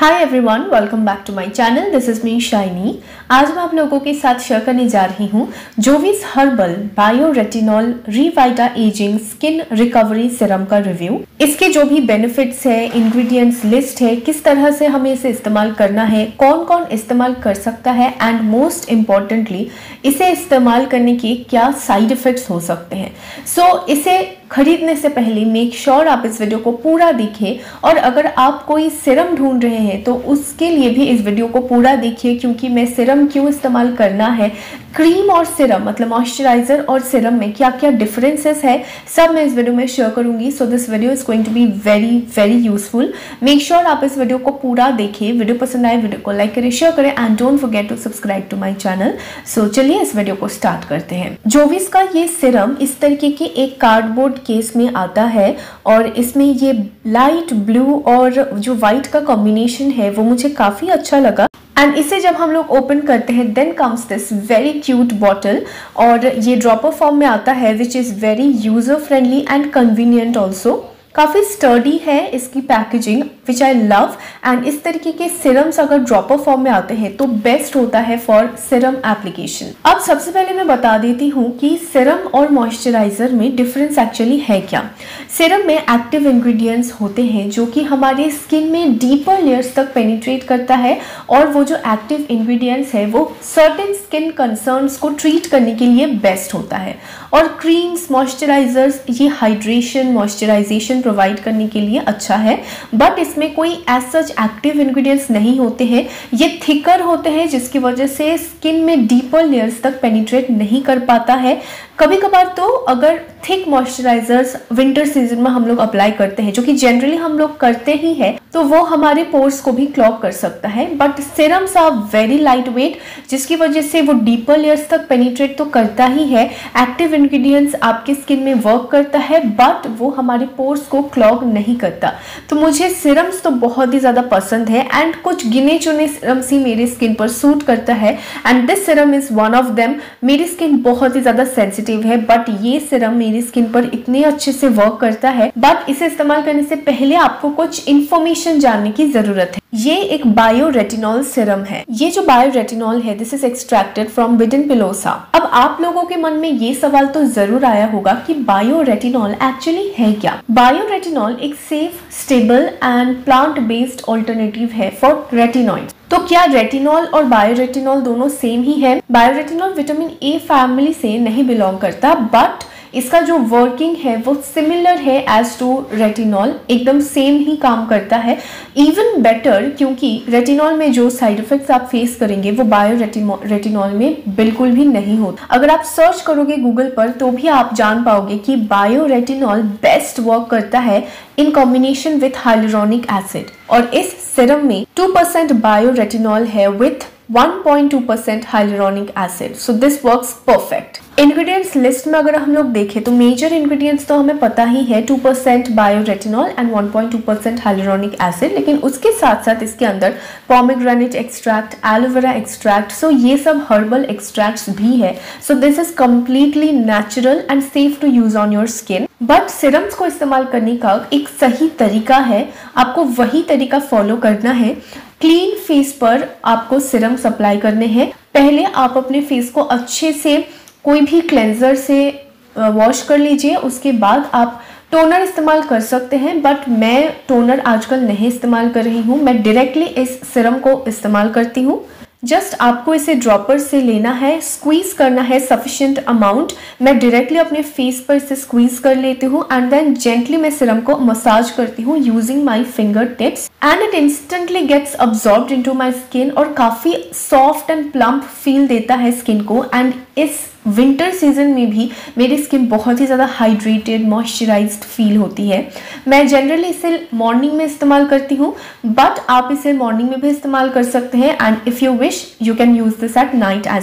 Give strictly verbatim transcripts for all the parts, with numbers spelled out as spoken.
Hi everyone, welcome back to my channel. This is me Shiny. आज मैं आप लोगों के साथ शेयर करने जा रही हूँ Jovees herbal bio retinol revita aging skin recovery serum का रिव्यू। इसके जो भी बेनिफिट्स है, इंग्रेडिएंट्स लिस्ट है, किस तरह से हमें इसे इस्तेमाल करना है, कौन कौन इस्तेमाल कर सकता है एंड मोस्ट इम्पॉर्टेंटली इसे इस्तेमाल करने के क्या साइड इफेक्ट्स हो सकते हैं। सो so, इसे खरीदने से पहले मेक श्योर आप इस वीडियो को पूरा देखें, और अगर आप कोई सीरम ढूंढ रहे हैं तो उसके लिए भी इस वीडियो को पूरा देखिए, क्योंकि मैं सीरम क्यों इस्तेमाल करना है, क्रीम और सीरम मतलब मॉइस्चराइजर और सीरम में क्या क्या डिफरेंसेस है, सब मैं इस वीडियो में शेयर करूंगी। So this video is going to be very very useful. Make sure आप इस वीडियो को पूरा देखें। वीडियो पसंद आए वीडियो को लाइक करें, शेयर करें and don't forget to subscribe to my channel. So चलिए इस वीडियो को स्टार्ट करते हैं। जोविस का ये सीरम इस तरीके के एक कार्डबोर्ड केस में आता है और इसमें ये लाइट ब्लू और जो व्हाइट का कॉम्बिनेशन है वो मुझे काफी अच्छा लगा। एंड इसे जब हम लोग ओपन करते हैं then comes this very cute bottle, और ये ड्रॉपर फॉर्म में आता है which is very user friendly and convenient also. काफ़ी स्टर्डी है इसकी packaging which I love. And इस तरीके के सीरम्स अगर ड्रॉपर फॉर्म में आते हैं तो बेस्ट होता है फॉर सीरम एप्लीकेशन। अब सबसे पहले मैं बता देती हूँ कि सीरम और मॉइस्चराइजर में डिफरेंस एक्चुअली है क्या। सीरम में एक्टिव इंग्रेडिएंट्स होते हैं जो कि हमारे स्किन में डीपर लेयर्स तक पेनिट्रेट करता है, और वो जो एक्टिव इंग्रेडिएंट्स है वो सर्टेन स्किन कंसर्न्स को ट्रीट करने के लिए बेस्ट होता है। और क्रीम्स मॉइस्चराइजर्स ये हाइड्रेशन मॉइस्चराइजेशन प्रोवाइड करने के लिए अच्छा है, बट इसमें कोई एज सच एक्टिव इंग्रेडिएंट्स नहीं होते हैं। ये थिकर होते हैं जिसकी वजह से स्किन में डीपर लेयर्स तक पेनिट्रेट नहीं कर पाता है। कभी कभार तो अगर थिक मॉइस्चराइजर्स विंटर सीजन में हम लोग अप्लाई करते हैं, जो कि जनरली हम लोग करते ही है, तो वो हमारे पोर्स को भी क्लॉग कर सकता है। But serums are very light weight, जिसकी वजह से वो डीपर लेयर्स तक पेनिट्रेट तो करता ही है। एक्टिव इंग्रेडिएंट्स आपके स्किन में वर्क करता है बट वो हमारे पोर्स को क्लॉग नहीं करता। तो मुझे सीरम्स तो बहुत ही ज़्यादा पसंद है एंड कुछ गिने चुने सीरम्स ही मेरी स्किन पर सूट करता है, and this serum is one of them. मेरी स्किन बहुत ही ज़्यादा सेंसिटिव है बट ये सीरम मेरी स्किन पर इतने अच्छे से वर्क करता है। बट इसे इस्तेमाल करने से पहले आपको कुछ इन्फॉर्मेशन जानने की जरूरत है। ये एक बायो रेटिनॉल सीरम है। ये जो बायो रेटिनॉल है this is extracted from Bidens pilosa. अब आप लोगों के मन में ये सवाल तो जरूर आया होगा कि बायो रेटिनॉल एक्चुअली है क्या। बायो रेटिनॉल एक safe, stable and plant based alternative है फॉर रेटिनॉइड। तो क्या रेटिनॉल और बायो रेटिनॉल दोनों सेम ही है? Bio retinol vitamin A family से नहीं बिलोंग करता, बट इसका जो वर्किंग है वो सिमिलर है एज टू रेटिनॉल, एकदम सेम ही काम करता है। इवन बेटर, क्योंकि रेटिनॉल में जो साइड इफेक्ट्स आप फेस करेंगे वो बायो रेटिनॉल में बिल्कुल भी नहीं होता। अगर आप सर्च करोगे गूगल पर तो भी आप जान पाओगे कि बायो रेटिनॉल बेस्ट वर्क करता है in combination with hyaluronic acid, और इस सीरम में टू परसेंट बायो रेटिनॉल है with one point two percent hyaluronic acid. So this works perfect. Ingredients list में अगर हम लोग देखें तो मेजर इंग्रेडिएंट्स तो हमें पता ही है, two percent bio retinol and one point two percent hyaluronic acid, लेकिन उसके साथ साथ इसके अंदर pomegranate extract, aloe vera extract, so ये सब हर्बल एक्सट्रैक्ट्स भी है। So this is completely natural and safe to use on your skin. But serums को इस्तेमाल करने का एक सही तरीका है, आपको वही तरीका फॉलो करना है। क्लीन फेस पर आपको सीरम्स अप्लाई करने हैं। पहले आप अपने फेस को अच्छे से कोई भी क्लेंजर से वॉश कर लीजिए, उसके बाद आप टोनर इस्तेमाल कर सकते हैं, बट मैं टोनर आजकल नहीं इस्तेमाल कर रही हूँ। मैं डायरेक्टली इस सीरम को इस्तेमाल करती हूँ। जस्ट आपको इसे ड्रॉपर से लेना है, स्क्वीज करना है सफिशिएंट अमाउंट। मैं डायरेक्टली अपने फेस पर इसे स्क्वीज कर लेती हूँ एंड देन जेंटली मैं सीरम को मसाज करती हूँ using my finger tips, and it instantly gets absorbed into my skin, और काफी सॉफ्ट एंड प्लम्प फील देता है स्किन को। एंड इस विंटर सीजन में भी मेरी स्किन बहुत ही ज़्यादा हाइड्रेटेड मॉइस्चराइज्ड फील होती है। मैं जनरली इसे मॉर्निंग में इस्तेमाल करती हूँ, बट आप इसे मॉर्निंग में भी इस्तेमाल कर सकते हैं, and if you wish you can use this at night as well.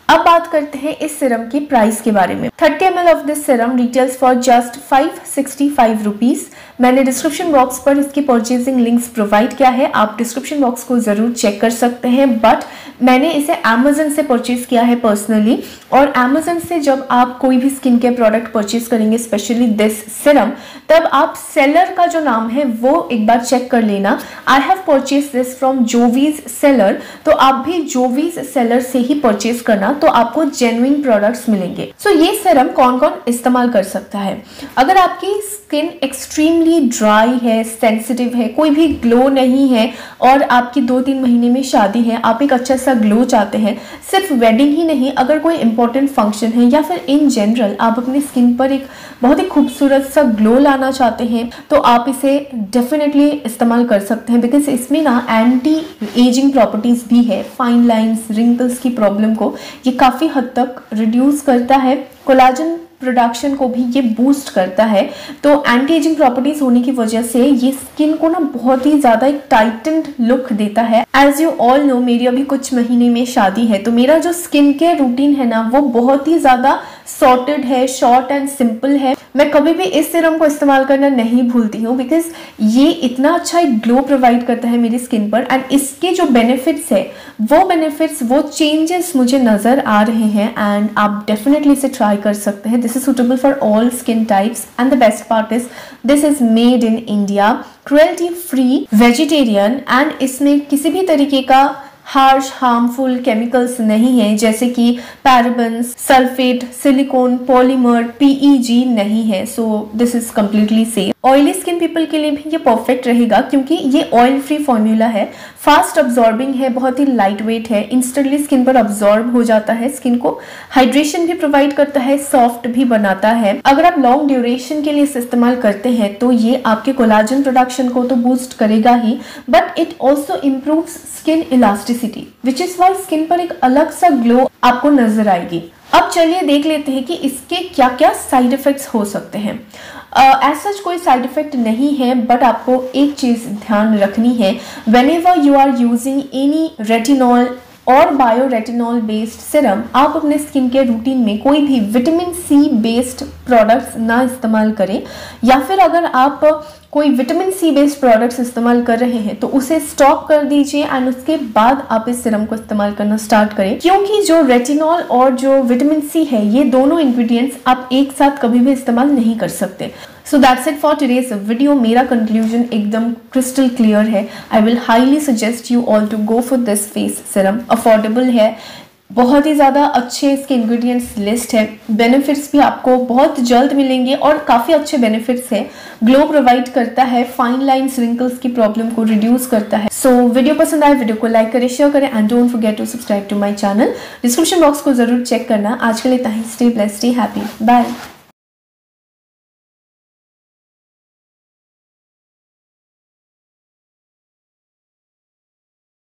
अब बात करते हैं इस सिरम की प्राइस के बारे में। Thirty M L of this serum retails for just five sixty five rupees. मैंने डिस्क्रिप्शन बॉक्स पर इसकी परचेजिंग लिंक्स प्रोवाइड किया है, आप डिस्क्रिप्शन बॉक्स को जरूर चेक कर सकते हैं। बट मैंने इसे अमेजन से परचेज किया है पर्सनली, और अमेजन से जब आप कोई भी स्किन केयर प्रोडक्ट परचेज करेंगे, स्पेशली दिस सिरम, तब आप सेलर का जो नाम है वो एक बार चेक कर लेना। I have purchase this from Jovees seller, तो आप भी जोवीज सेलर से ही परचेज करना, तो आपको जेन्युइन प्रोडक्ट्स मिलेंगे। सो so, ये सिरम कौन कौन इस्तेमाल कर सकता है? अगर आपकी स्किन एक्सट्रीमली ड्राई है, सेंसिटिव है, कोई भी ग्लो नहीं है, और आपकी दो तीन महीने में शादी है, आप एक अच्छा सा ग्लो चाहते हैं, सिर्फ वेडिंग ही नहीं, अगर कोई इंपॉर्टेंट फंक्शन है या फिर इन जनरल आप अपनी स्किन पर एक बहुत ही खूबसूरत सा ग्लो लाना चाहते हैं, तो आप इसे डेफिनेटली इस्तेमाल कर सकते हैं। बिकॉज इसमें ना एंटी एजिंग प्रॉपर्टीज भी है, फाइन लाइंस, रिंकल्स की प्रॉब्लम को ये काफ़ी हद तक रिड्यूस करता है, कोलाजन प्रोडक्शन को भी ये बूस्ट करता है। तो एंटी एजिंग प्रॉपर्टीज होने की वजह से ये स्किन को ना बहुत ही ज़्यादा एक टाइटन्ड लुक देता है। एज यू ऑल नो, मेरी अभी कुछ महीने में शादी है, तो मेरा जो स्किन केयर रूटीन है ना वो बहुत ही ज़्यादा सॉर्टेड है, शॉर्ट एंड सिंपल है। मैं कभी भी इस सीरम को इस्तेमाल करना नहीं भूलती हूँ, बिकॉज ये इतना अच्छा एक ग्लो प्रोवाइड करता है मेरी स्किन पर, एंड इसके जो बेनिफिट्स है वो बेनिफिट्स वो चेंजेस मुझे नज़र आ रहे हैं, एंड आप डेफिनेटली इसे ट्राई कर सकते हैं। This is suitable for all skin types, and the best part is this is made in India, cruelty free, vegetarian, and इसमें किसी भी तरीके का हार्श हार्मफुल केमिकल्स नहीं है, जैसे कि parabens, sulphate, silicone, polymer, PEG नहीं है। So this is completely safe. Oily skin people के लिए भी ये परफेक्ट रहेगा, क्योंकि ये ऑयल फ्री फॉर्मूला है, फास्ट अब्जॉर्बिंग है, बहुत ही लाइट वेट है, इंस्टेंटली स्किन पर अब्जॉर्ब हो जाता है, स्किन को हाइड्रेशन भी प्रोवाइड करता है, सॉफ्ट भी बनाता है। अगर आप लॉन्ग ड्यूरेशन के लिए इसे इस्तेमाल करते हैं तो ये आपके कोलाजन प्रोडक्शन को तो बूस्ट करेगा ही, but it also improves skin elasticity, which is why skin पर एक अलग सा ग्लो आपको नजर आएगी। अब चलिए देख लेते हैं कि इसके क्या क्या साइड इफेक्ट्स हो सकते हैं। एज uh, सच कोई साइड इफेक्ट नहीं है, बट आपको एक चीज ध्यान रखनी है, whenever you are using any retinol और बायो रेटिनॉल बेस्ड सिरम, आप अपने स्किन केयर रूटीन में कोई भी विटामिन सी बेस्ड प्रोडक्ट्स ना इस्तेमाल करें, या फिर अगर आप कोई विटामिन सी बेस्ड प्रोडक्ट्स इस्तेमाल कर रहे हैं तो उसे स्टॉप कर दीजिए, एंड उसके बाद आप इस सिरम को इस्तेमाल करना स्टार्ट करें, क्योंकि जो रेटिनॉल और जो विटामिन सी है ये दोनों इंग्रेडिएंट्स आप एक साथ कभी भी इस्तेमाल नहीं कर सकते। So that's it for today's video. मेरा कंक्लूजन एकदम क्रिस्टल क्लियर है। I will highly suggest you all to go for this face serum. Affordable है, बहुत ही ज़्यादा अच्छे इसके इंग्रेडिएंट्स लिस्ट है, बेनिफिट्स भी आपको बहुत जल्द मिलेंगे और काफ़ी अच्छे बेनिफिट्स है। ग्लो प्रोवाइड करता है, फाइन लाइंस, रिंकल्स की प्रॉब्लम को रिड्यूस करता है। सो so, वीडियो पसंद आए वीडियो को लाइक करें, शेयर करें, and don't forget to subscribe to my channel. Description box को जरूर चेक करना। आज के लिए इतना ही। Stay blessed, stay happy, bye.